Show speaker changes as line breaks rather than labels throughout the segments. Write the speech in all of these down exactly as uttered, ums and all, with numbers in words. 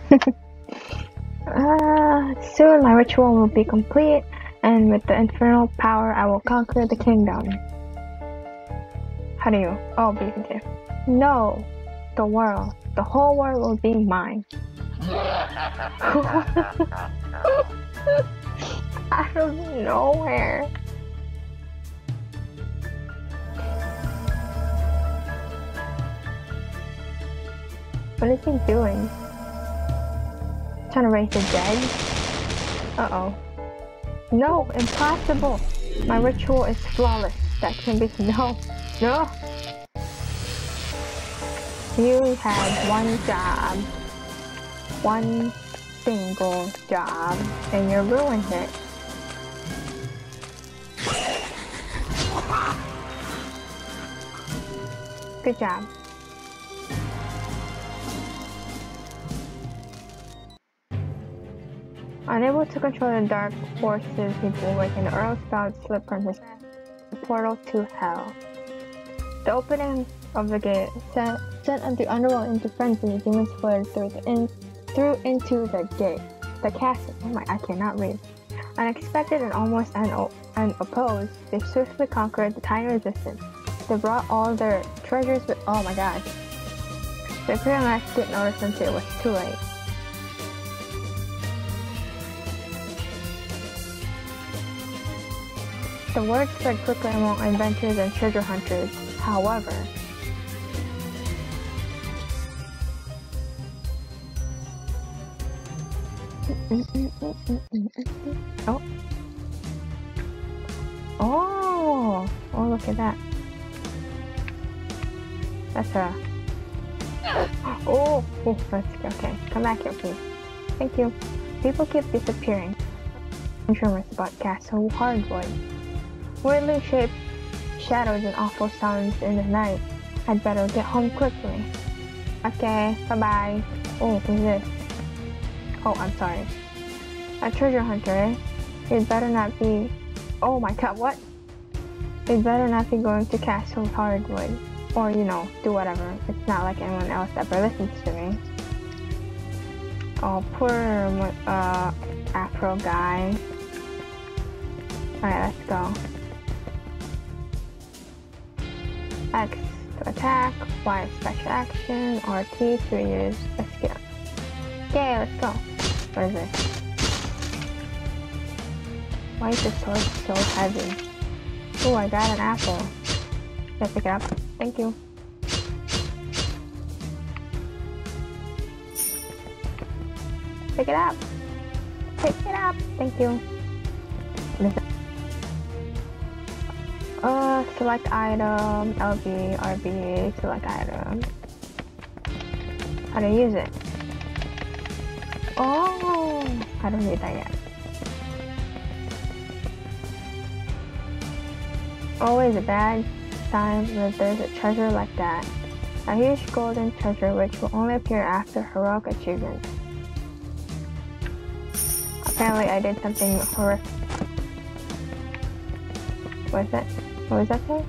uh, soon my ritual will be complete, and with the infernal power I will conquer the kingdom. How do you? Oh, B F J. No, the world. The whole world will be mine. Out of nowhere. What is he doing? Trying to raise the dead? Uh-oh. No, impossible! My ritual is flawless. That can be- no, no! You had one job. One single job, and you ruined it. Good job. Unable to control the dark forces he bore within, the Earl Spout slipped from his portal to hell. The opening of the gate sent, sent the underworld into frenzy. Demons fled through, the in, through into the gate. The castle. Oh my, I cannot read. Unexpected and almost un unopposed, they swiftly conquered the tiny resistance. They brought all their treasures with. Oh my god. The Imperial Knights didn't notice until it was too late. The word spread quickly among inventors and treasure hunters. However, oh, oh, oh! Look at that. That's a. Oh, oh, let's go. Okay, come back here, please. Thank you. People keep disappearing. Rumors about Castle Hardwood. Weirdly shaped shadows and awful sounds in the night. I'd better get home quickly. Okay, bye-bye. Oh, who's this? Oh, I'm sorry. A treasure hunter, eh? You'd better not be... Oh my god, what? You'd better not be going to Castle Hardwood. Or, you know, do whatever. It's not like anyone else ever listens to me. Oh, poor, uh, Afro guy. Alright, let's go. X to attack, Y is special action, R T to use a skill. Okay, let's go. What is this? Why is this sword so heavy? Oh, I got an apple. Can I pick it up? Thank you. Pick it up! Pick it up! Thank you. What is it? Uh, select item, L B, R B, select item. How to use it? Oh, I don't need that yet. Always a bad sign that there's a treasure like that. A huge golden treasure which will only appear after heroic achievement. Apparently I did something horrific. What is that? What was that say?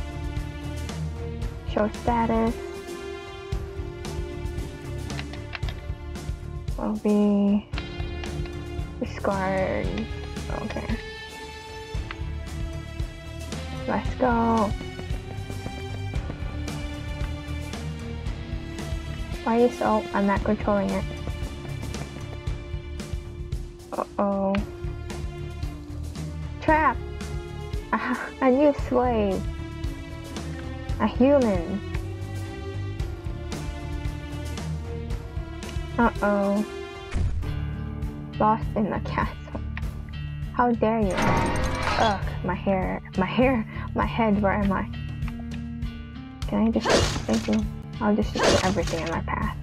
Show status. Will be discard. Okay. Let's go. Why is so? I'm not controlling it. Uh oh. Trap! A new slave. A human. Uh-oh. Lost in the castle. How dare you? Ugh, my hair. My hair. My head, where am I? Can I just... Thank you. I'll just do everything in my path.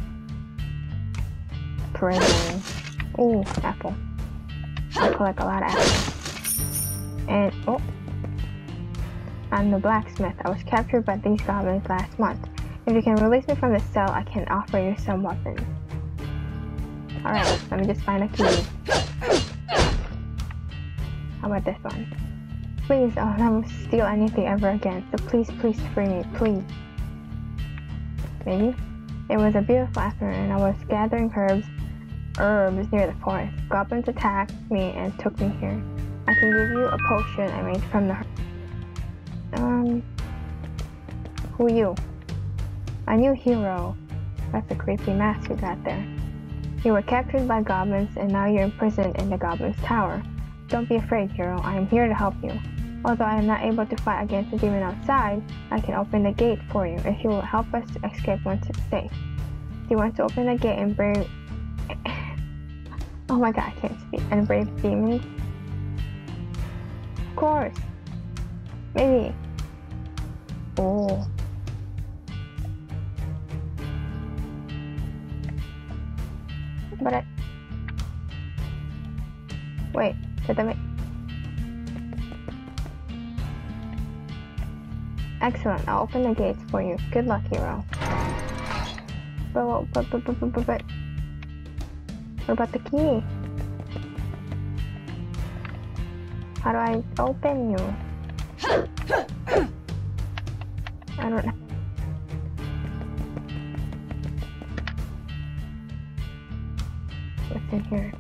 Prison. Ooh, apple. I collect a lot of apples. And, oh, I'm the blacksmith. I was captured by these goblins last month. If you can release me from the cell, I can offer you some weapons. Alright, let me just find a key. How about this one? Please, I'll never steal anything ever again, so please, please free me, please. Maybe? It was a beautiful afternoon and I was gathering herbs, herbs near the forest. Goblins attacked me and took me here. I can give you a potion I made from the Um... Who are you? A new hero. That's a creepy mask you got there. You were captured by goblins and now you're imprisoned in the goblins' tower. Don't be afraid, hero. I am here to help you. Although I am not able to fight against the demon outside, I can open the gate for you if you will help us to escape once it's safe. Do you want to open the gate and brave... oh my god, I can't speak. And brave demons? Of course. Maybe. Oh. But I... Wait, did that make... Excellent, I'll open the gates for you. Good luck, hero. But, but, but, but, but, but, but... What about the key? How do I open you? I don't know. What's in here?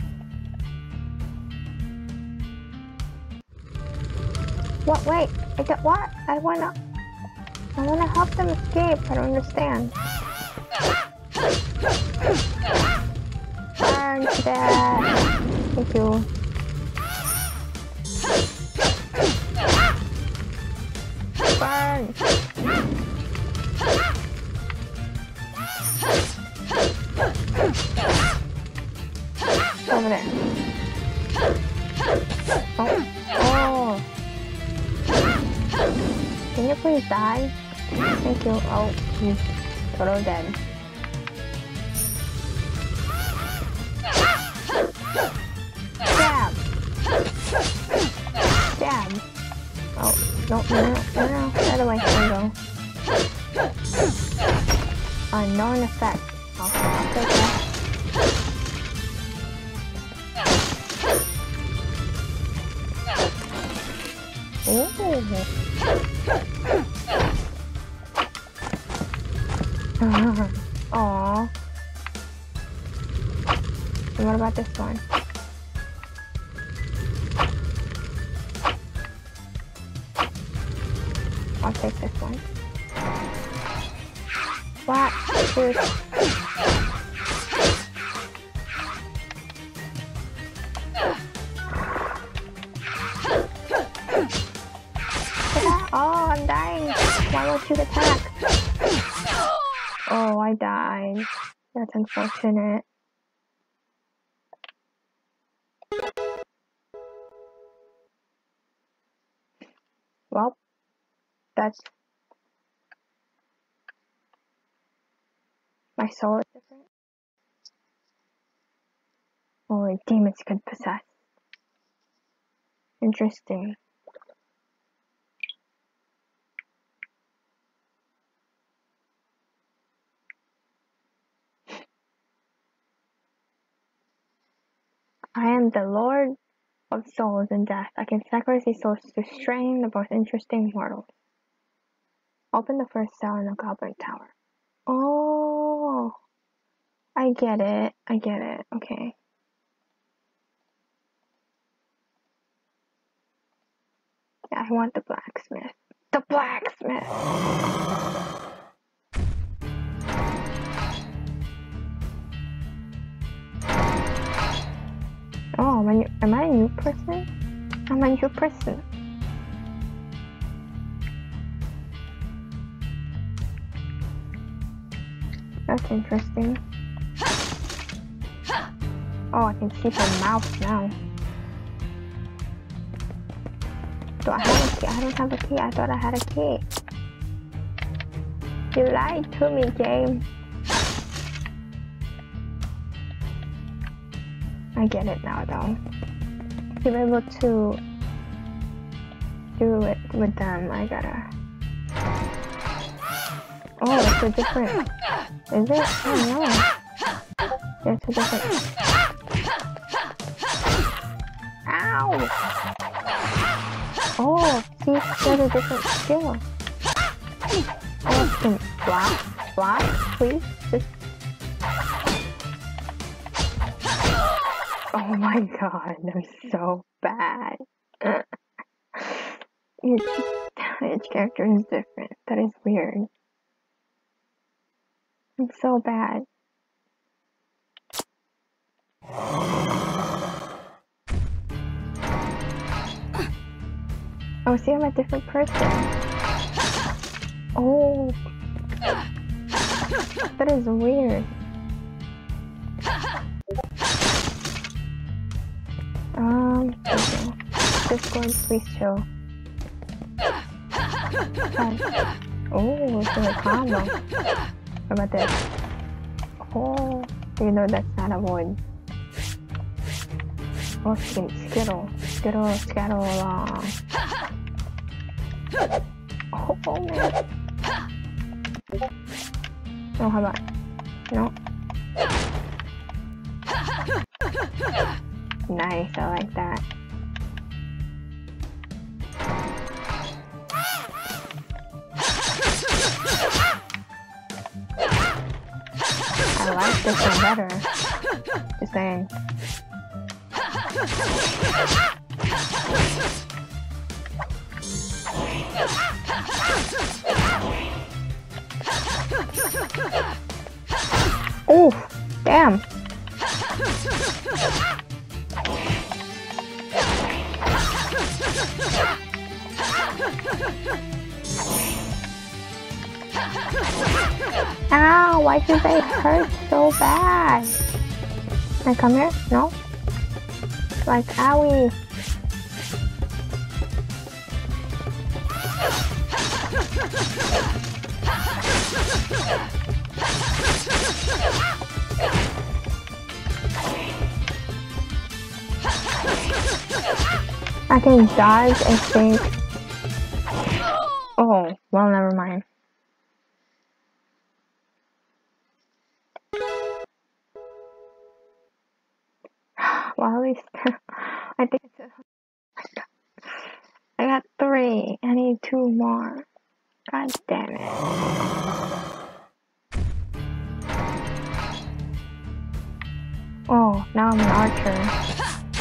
What? Wait! I got what? I wanna... I wanna help them escape. I don't understand. Burn to death. Thank you. Burn! Over there. Oh. Oh. Can you please die? Thank you. Oh, he's totally dead. Stab! Stab! Oh, no, no, no, no, no. Other way, there we go. Unknown effect. Okay, I'll take that. Ooh. Aww. And what about this one? I'll take this one. What? Dude. Oh, I'm dying. Why won't you attack? Oh, I died. That's unfortunate. Well, that's... My soul is different. Only demons could possess. Interesting. I am the Lord of souls and death. I can sacrifice these souls to strain the most interesting mortals. Open the first cell in the Goblin Tower. Oh, I get it. I get it. Okay. Yeah, I want the blacksmith. The blacksmith! Oh, am I, am I a new person? I'm a new person. That's interesting. Oh, I can see her mouth now. Do I have a key? I don't have a key. I thought I had a key. You lied to me, game. I get it now, though. To be able to do it with them, I gotta... Oh, it's a different... Is it? Oh, no. It's a different... Ow! Oh, see, there's a different skill. Oh, I can block. fly, please? Just... Oh my god, I'm so bad. Each, each character is different. That is weird. I'm so bad. Oh, see, I'm a different person. Oh. That is weird. Um, okay. Discord, please chill. Oh, it's in a combo. What about this? Oh, you know that's not a wood. Oh, skittle, skittle, skittle along. Oh, oh man. Oh, how about? No. Nice, I like that. I like this one better. Just saying. Oh, damn. Ow, why did they hurt so bad? Can I come here? No? Like, owie. I can dodge, I think. Oh, well, never mind. Well, at least I think it's a, I got three. I need two more. God damn it. Oh, now I'm an archer.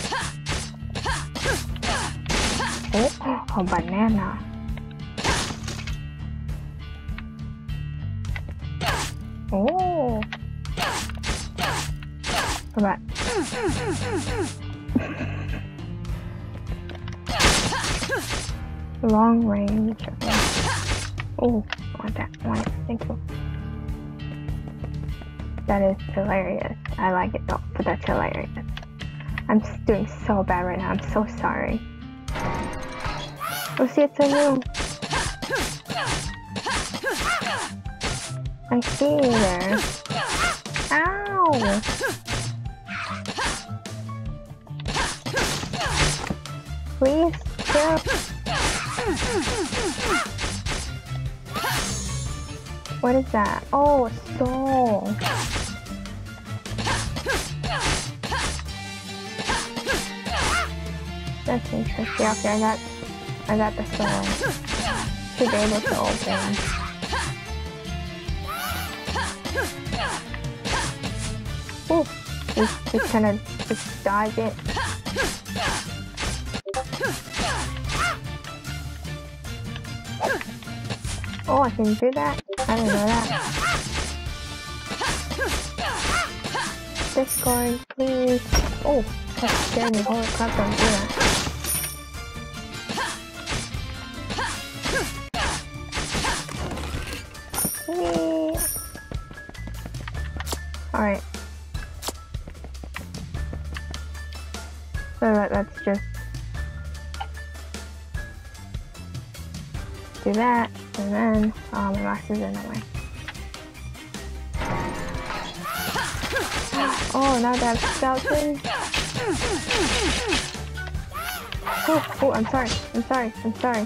Oh, a banana. Oh. Come back. Long range. Okay. Oh, I want that. I want it. Thank you. That is hilarious. I like it though, but that's hilarious. I'm just doing so bad right now. I'm so sorry. Oh, see, it's a new. I see you there. Ow! Please, chill. What is that? Oh, a soul. That's interesting. Okay, I got, I got the soul. Should be able to open. Ooh, just, just kind of just dodge it. Oh, I can do that? I didn't know that. Discord, please. Oh, that scared me. Holy crap, don't do that. Whee! Alright. So that, let's just do that, and then, oh, my mouse is in the way. Oh, now that skeleton. Oh, oh, I'm sorry, I'm sorry, I'm sorry.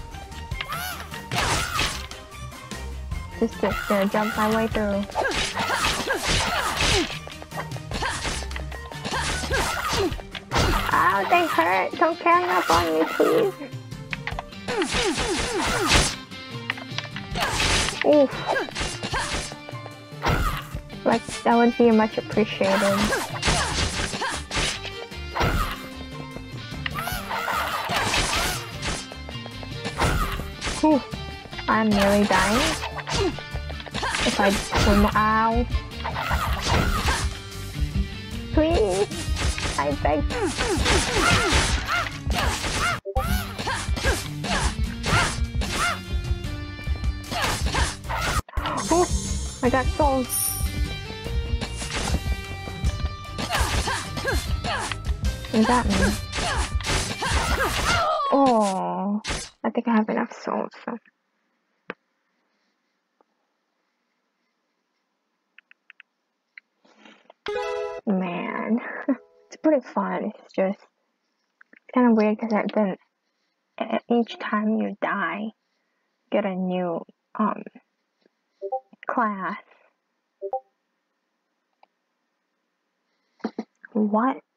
Just, just gonna jump my way through. Ow, they hurt! Don't gang up on me, please! Oof. Like, that would be much appreciated. Whew. I'm nearly dying. If I swim, ow. Please, I beg. Oh, I got souls. Is that me? Oh, I think I have enough souls. So. Man, it's pretty fun. It's just it's kind of weird because then each time you die, get a new um class. What?